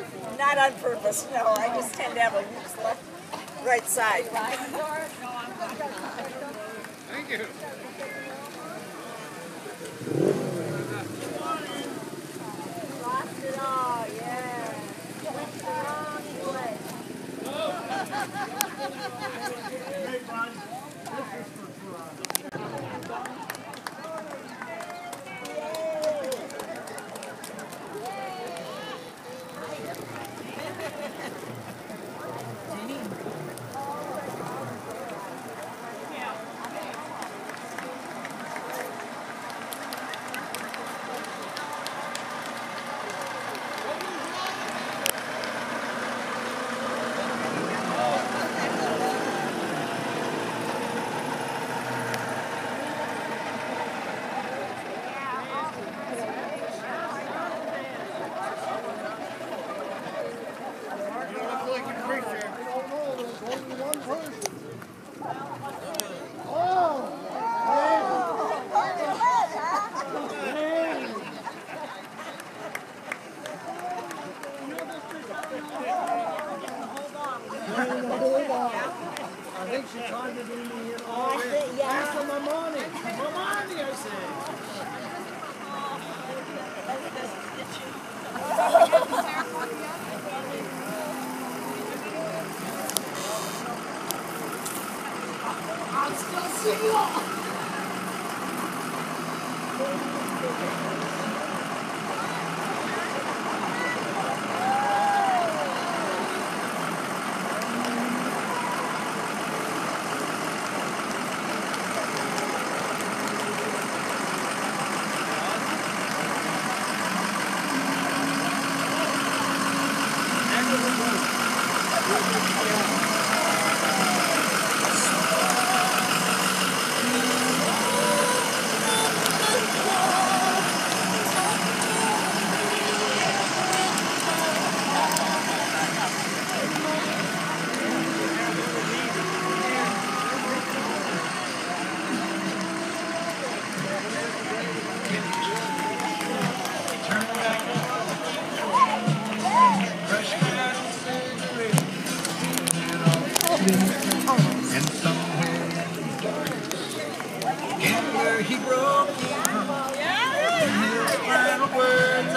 Not on purpose, no. I just tend to have a right side. Thank you. Lost it all, yeah. Went the wrong way. I think she tried to do me in all this. Ask for my money. My money, I said. I'm still single. And somewhere and where he broke his final words.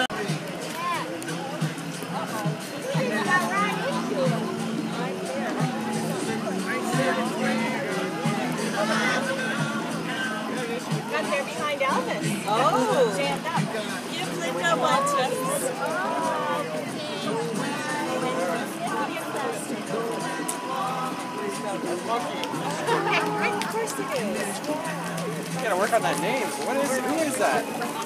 Got there behind Elvis. Oh. Jammed up. You flipped up on us. Of course it is. You gotta work on that name. What is? Who is that?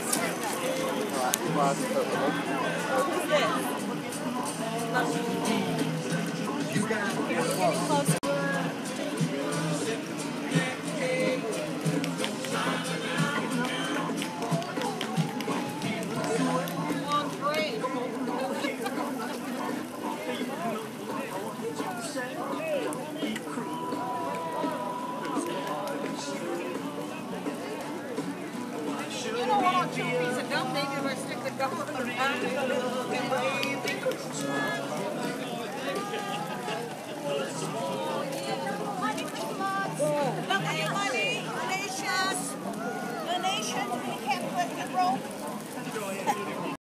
Who's this? You don't want to piece of gum, maybe we'll stick the gum on the back.